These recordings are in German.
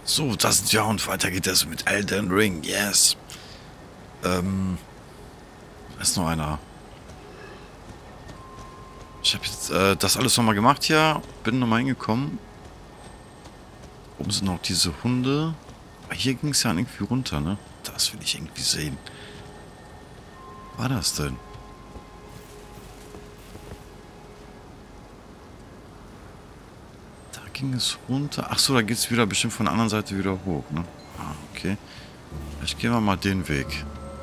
So, das ist ja und weiter geht es mit Elden Ring, yes. Da ist noch einer. Ich habe jetzt das alles nochmal gemacht hier. Bin nochmal hingekommen. Oben sind noch diese Hunde. Aber hier ging es ja irgendwie runter, ne? Das will ich irgendwie sehen. Was war das denn? Da ging es runter. Ach so, da geht es wieder bestimmt von der anderen Seite wieder hoch, ne? Ah, okay. Ich gehe mal den Weg.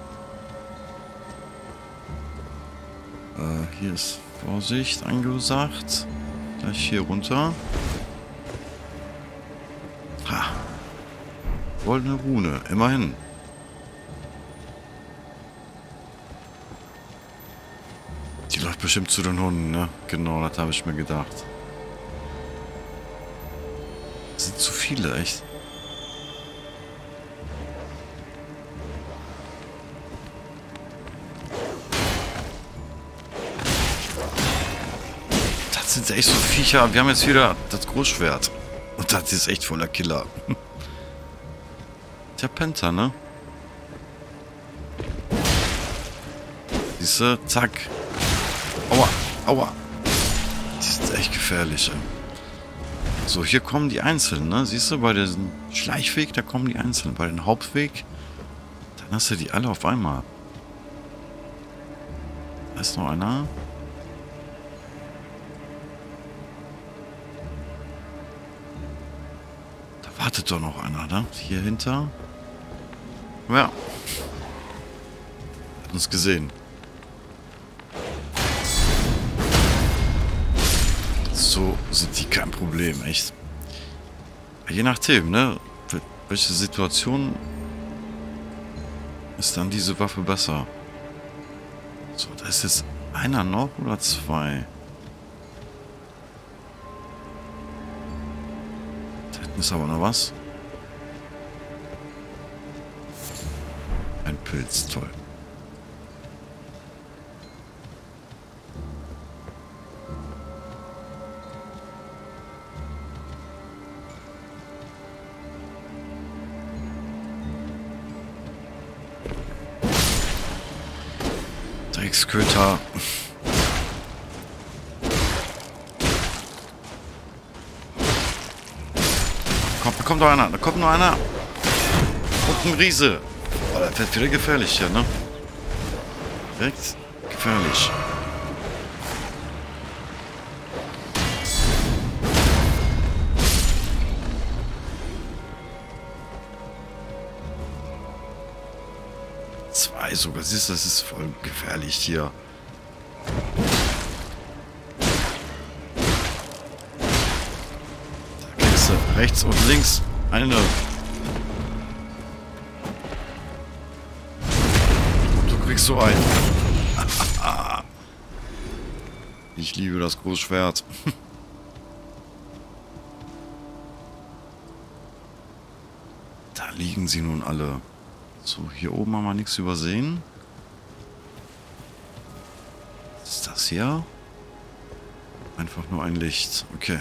Hier ist Vorsicht angesagt. Gleich hier runter. Ha. Goldene Rune, immerhin. Die läuft bestimmt zu den Hunden, ne? Genau, das habe ich mir gedacht. Das sind zu viele, echt. Das sind echt so Viecher. Wir haben jetzt wieder das Großschwert. Und das ist echt voller Killer. Der Penta, ne? Siehste, zack. Aua, aua. Die sind echt gefährlich, ey. So, hier kommen die Einzelnen, ne? Siehst du, bei diesem Schleichweg, da kommen die Einzelnen. Bei dem Hauptweg, dann hast du die alle auf einmal. Da ist noch einer. Da wartet doch noch einer, ne? Hier hinter. Ja. Hat uns gesehen. So sind die kein Problem, echt. Je nachdem, ne? Welche Situation ist dann diese Waffe besser? So, da ist jetzt einer noch oder zwei? Da hinten ist aber noch was. Ein Pilz, toll. Drecksköter. Komm, da kommt noch einer. Da kommt noch einer. Und ein Riese. Oh, das wird wieder gefährlich hier, ne? Direkt gefährlich. Zwei sogar. Siehst du, das ist voll gefährlich hier. Da kriegst du rechts und links eine. Und du kriegst so einen. Ich liebe das Großschwert. Da liegen sie nun alle. So, hier oben haben wir nichts übersehen. Was ist das hier? Einfach nur ein Licht. Okay.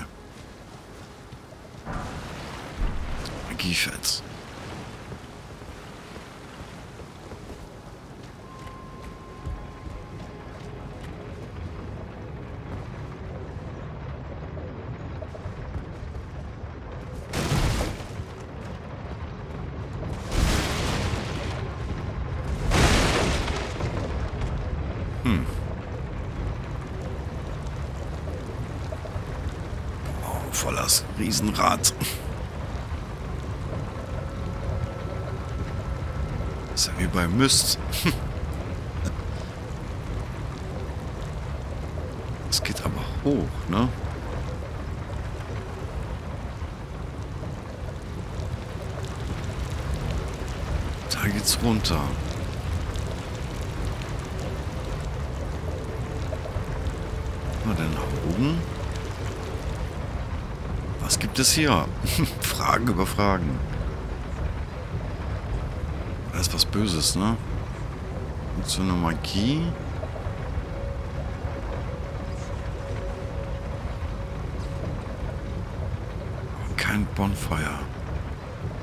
Magiefett. Volles Riesenrad. Ist ja wie beim Myst. Es geht aber hoch, ne? Da geht's runter. Na denn nach oben? Was gibt es hier? Fragen über Fragen. Da ist was Böses, ne? Und so eine Magie. Kein Bonfire.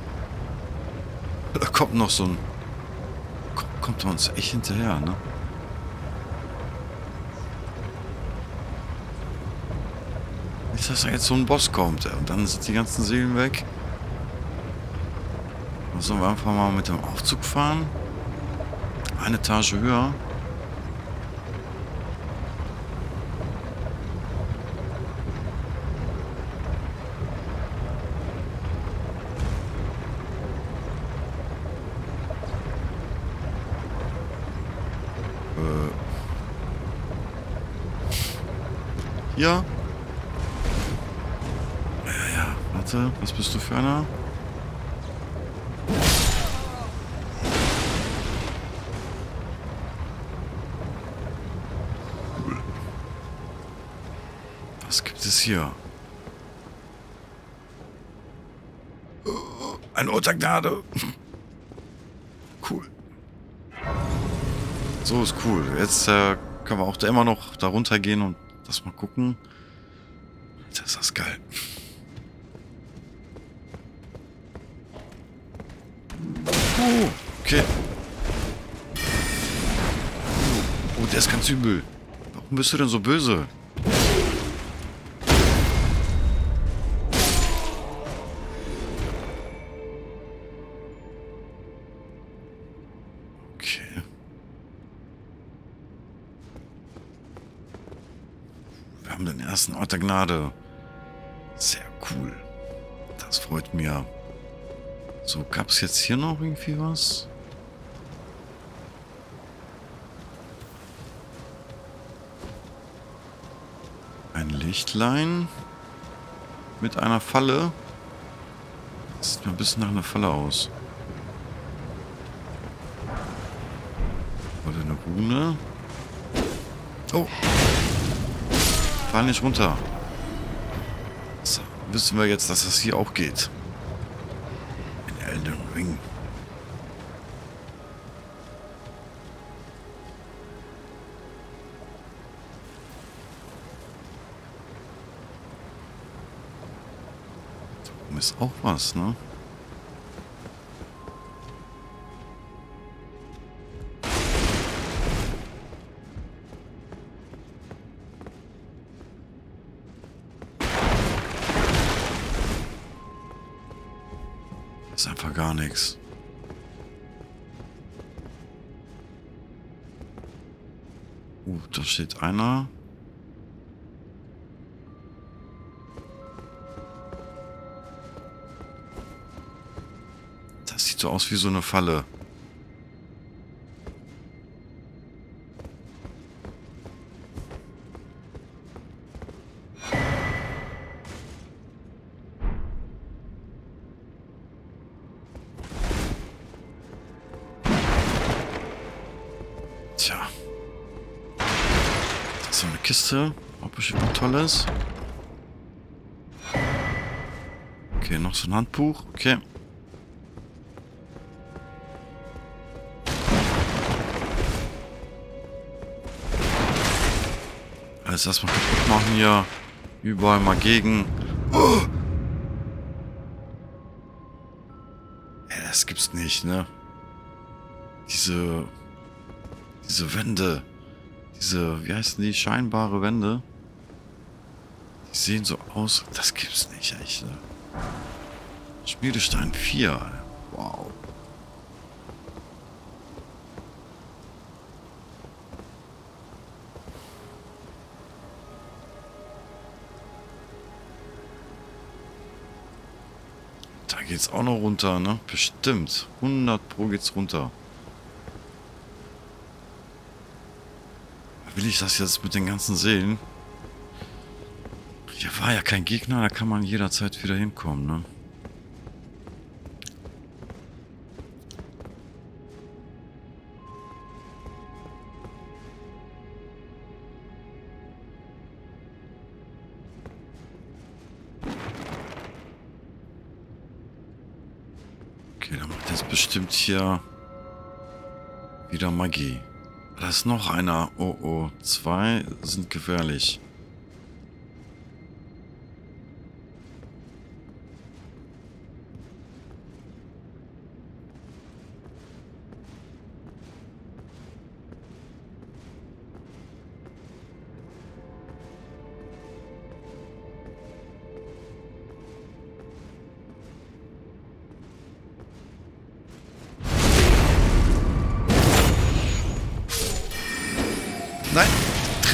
Da kommt noch so ein... Kommt er uns echt hinterher, ne? Nicht, dass da jetzt so ein Boss kommt, ey, und dann sind die ganzen Seelen weg. Dann sollen wir einfach mal mit dem Aufzug fahren. Eine Etage höher. Hier. Ja, warte. Was bist du für einer? Was gibt es hier? Ein Ort der Gnade. Cool. So ist cool. Jetzt können wir auch da immer noch da runtergehen und das mal gucken. Alter, ist das geil. Oh, okay. Oh, der ist ganz übel. Warum bist du denn so böse? Okay. Wir haben den ersten Ort der Gnade. Sehr cool. Das freut mich. So, gab es jetzt hier noch irgendwie was? Ein Lichtlein mit einer Falle. Das sieht mir ein bisschen nach einer Falle aus. Oder eine Rune. Oh. Fall nicht runter. So, wissen wir jetzt, dass das hier auch geht. In Elden Ring. Da oben ist auch was, ne? Ist einfach gar nichts. Da steht einer. Das sieht so aus wie so eine Falle. Tja. Das ist so eine Kiste. Ob bestimmt was Tolles. Okay, noch so ein Handbuch. Okay. Alles erstmal kaputt machen hier. Überall mal gegen. Oh! Ey, das gibt's nicht, ne? Diese Wände. Wie heißen die? Scheinbare Wände. Die sehen so aus. Das gibt's nicht, echt, ne? Schmiedestein 4. Wow. Da geht's auch noch runter, ne? Bestimmt. 100 Pro geht's runter. Will ich das jetzt mit den ganzen Seelen? Hier war ja kein Gegner, da kann man jederzeit wieder hinkommen, ne? Okay, dann macht jetzt bestimmt hier wieder Magie. Da ist noch einer. Oh, oh. 2 sind gefährlich.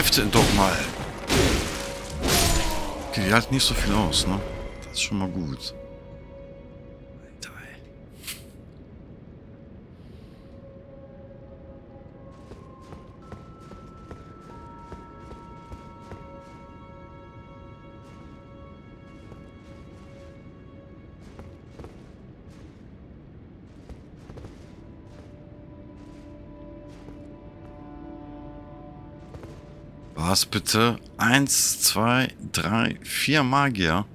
trifft ihn doch mal. Okay, die halten nicht so viel aus, ne? Das ist schon mal gut. Alter, ey. Was bitte? 1, 2, 3, 4 Magier.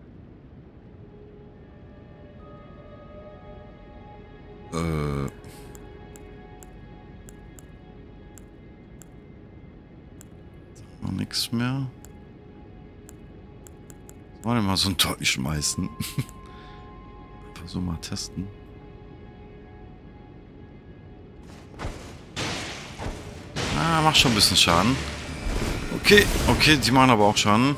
Noch nichts mehr. Wollen wir mal so ein Tor schmeißen? Einfach so mal testen. Ah, macht schon ein bisschen Schaden. Okay, okay, die machen aber auch Schaden.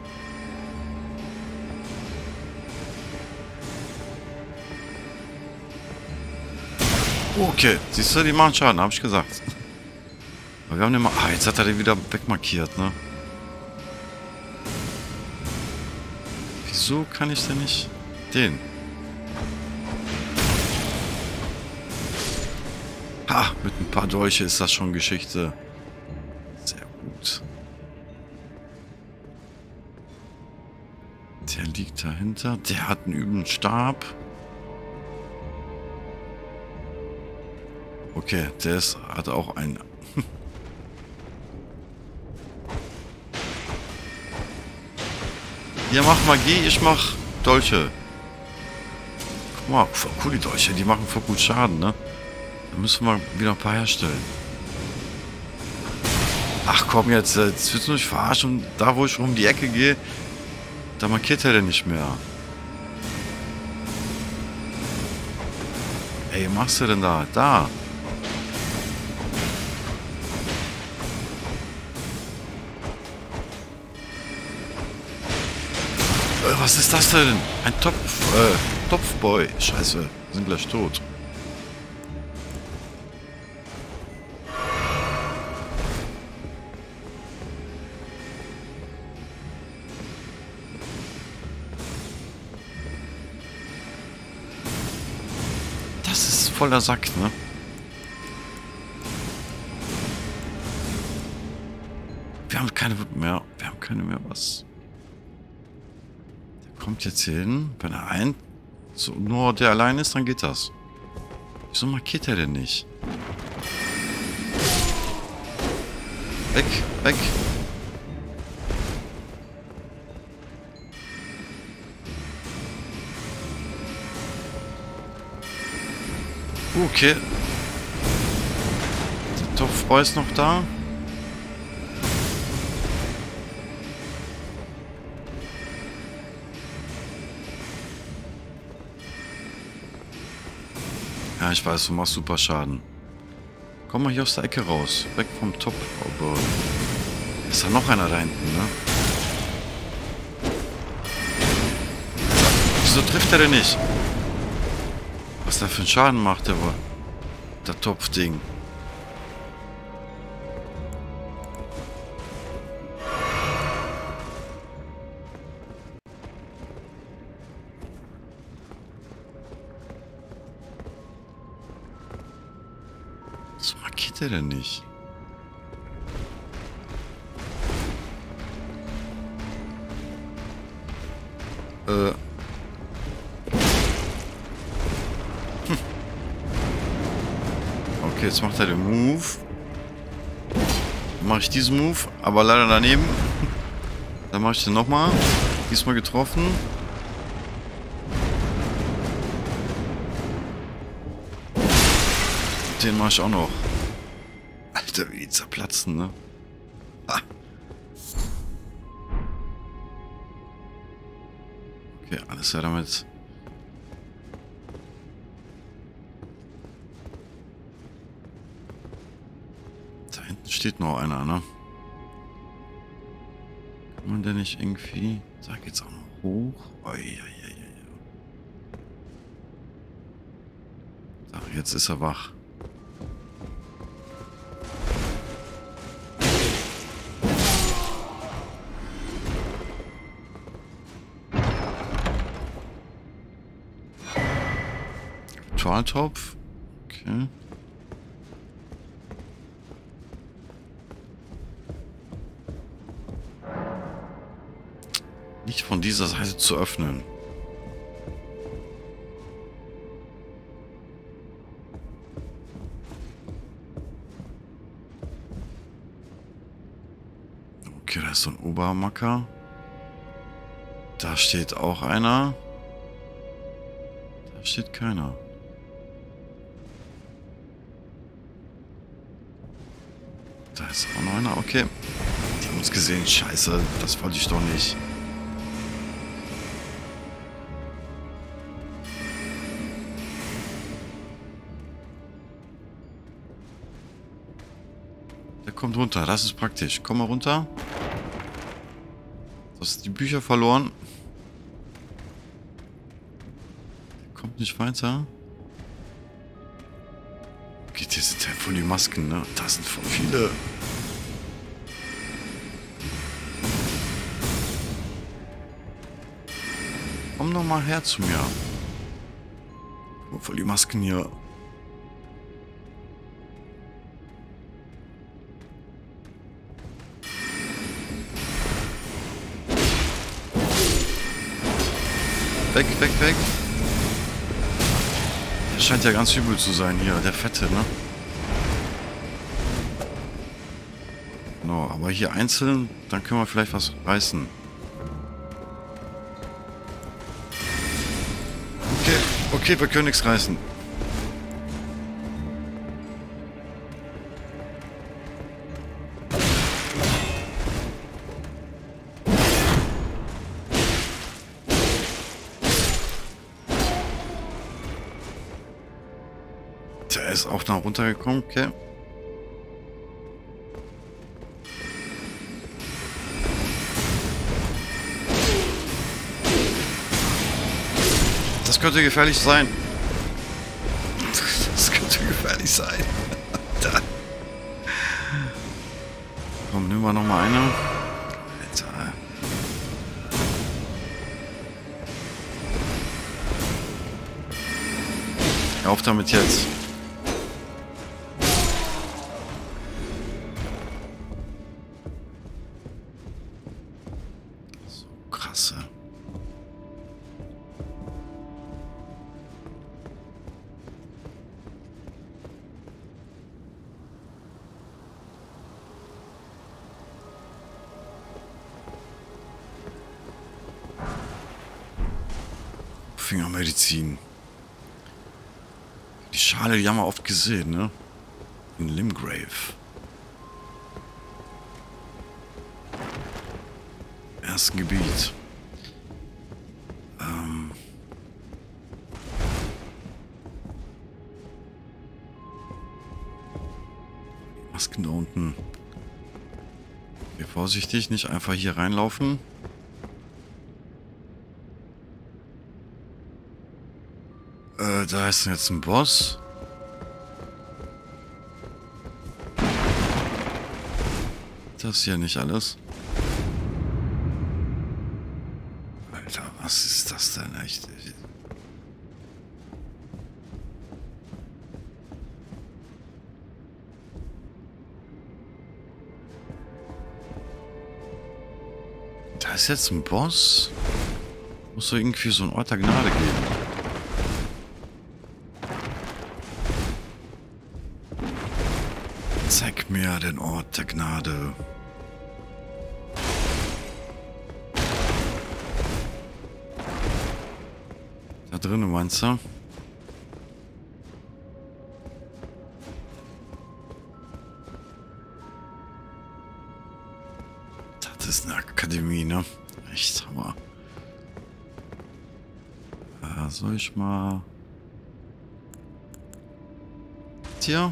Okay, siehst du, die machen Schaden, habe ich gesagt. Aber wir haben den mal... Ah, jetzt hat er den wieder wegmarkiert, ne? Wieso kann ich denn nicht den? Ha, mit ein paar Dolche ist das schon Geschichte. Sehr gut. Der liegt dahinter. Der hat einen üblen Stab. Okay, der ist, hat auch einen. Ihr macht Magie, ich mach Dolche. Guck mal, voll cool die Dolche, die machen voll gut Schaden, ne? Da müssen wir wieder ein paar herstellen. Ach komm, jetzt willst du mich verarschen. Da, wo ich um die Ecke gehe, da markiert er denn nicht mehr. Ey, was machst du denn da? Da. Was ist das denn? Ein Topfboy. Scheiße, wir sind gleich tot. Das ist voller Sack, ne? Wir haben keine mehr. Wir haben keine mehr was. Kommt jetzt hier hin. Wenn er so nur der allein ist, dann geht das. Wieso markiert er denn nicht? Weg, weg. Okay. Der Topfboy ist noch da. Ja, ich weiß, du machst super Schaden. Komm mal hier aus der Ecke raus. Weg vom Top. Aber ist da noch einer da hinten, ne? Wieso trifft er denn nicht? Was der für einen Schaden macht, der Topfding. Was markiert er denn nicht? Okay, jetzt macht er den Move. Dann mache ich diesen Move, aber leider daneben. Dann mache ich den nochmal. Diesmal getroffen. Den mache ich auch noch. Alter, wie die zerplatzen, ne? Ah. Okay, alles klar damit. Da hinten steht noch einer, ne? Kann man denn nicht irgendwie... Da geht's auch noch hoch. Da, jetzt ist er wach. Ritualtopf. Okay. Nicht von dieser Seite zu öffnen. Okay, da ist so ein Obermacker. Da steht auch einer. Da steht keiner. Da ist auch noch einer. Okay. Die haben uns gesehen. Scheiße, das wollte ich doch nicht. Der kommt runter. Das ist praktisch. Komm mal runter. Du hast die Bücher verloren. Der kommt nicht weiter. Okay, hier sind ja voll die Masken, ne? Da sind voll viele. Komm doch mal her zu mir. Oh, voll die Masken hier. Weg, weg, weg. Der scheint ja ganz übel zu sein hier, der Fette, ne? No, aber hier einzeln, dann können wir vielleicht was reißen. Okay, okay, wir können nichts reißen. Der ist auch da runtergekommen, okay. Das könnte gefährlich sein. Das könnte gefährlich sein. Da. Komm, nehmen wir noch mal eine. Alter. Hör auf damit jetzt. So krasse. Fingermedizin. Die Schale, die haben wir oft gesehen, ne? In Limgrave. Ersten Gebiet. Masken da unten. Okay, vorsichtig, nicht einfach hier reinlaufen. Da ist jetzt ein Boss. Das hier nicht alles. Alter, was ist das denn echt? Da ist jetzt ein Boss. Muss doch irgendwie so ein Ort der Gnade geben. Zeig mir den Ort der Gnade. Da drinnen, meinst du? Das ist eine Akademie, ne? Echt Hammer. Soll ich mal... Hier?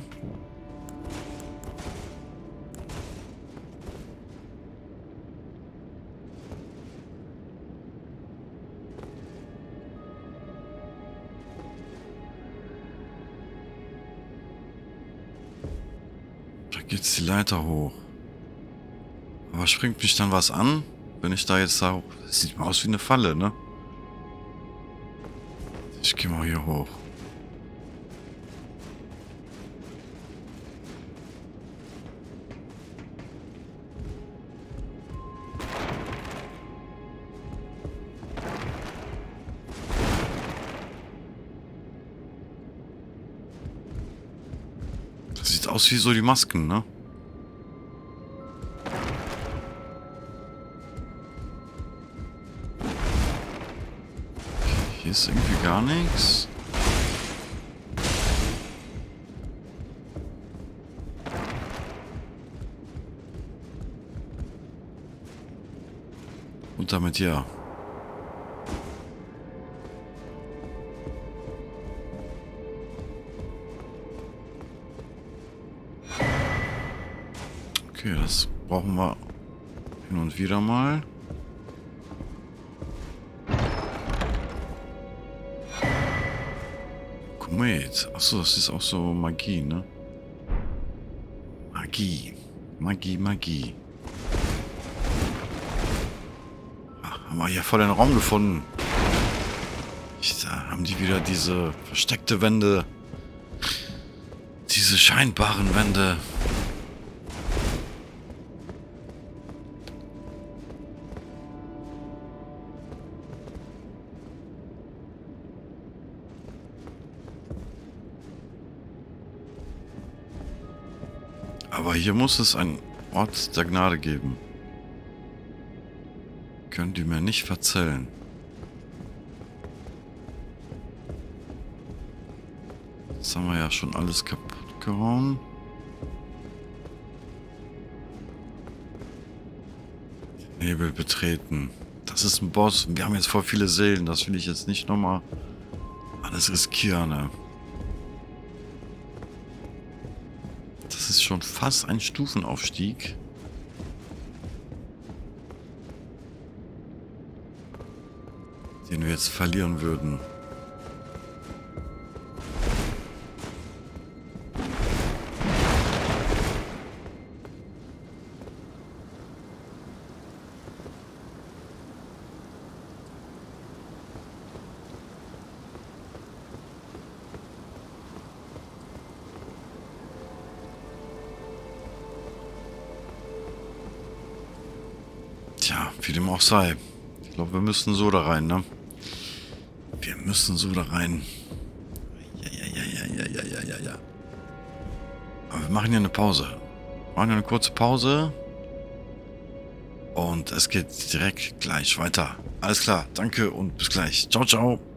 Da geht's die Leiter hoch. Aber springt mich dann was an, wenn ich da jetzt da... Das sieht mal aus wie eine Falle, ne? Ich gehe mal hier hoch. Sieht aus wie so die Masken, ne? Hier ist irgendwie gar nichts. Und damit ja. Okay, das brauchen wir hin und wieder mal. Komet. Achso, das ist auch so Magie, ne? Magie. Magie, Magie. Ach, haben wir hier voll den Raum gefunden. Da haben die wieder diese versteckte Wände. Diese scheinbaren Wände. Aber hier muss es einen Ort der Gnade geben. Könnt ihr mir nicht verzählen. Das haben wir ja schon alles kaputt gehauen. Nebel betreten. Das ist ein Boss. Wir haben jetzt voll viele Seelen. Das will ich jetzt nicht nochmal alles riskieren, ne? Das ist schon fast ein Stufenaufstieg. Den wir jetzt verlieren würden. Tja, wie dem auch sei. Ich glaube, wir müssen so da rein, ne? Wir müssen so da rein. Ja. Aber wir machen hier eine Pause. Wir machen hier eine kurze Pause. Und es geht direkt gleich weiter. Alles klar, danke und bis gleich. Ciao, ciao.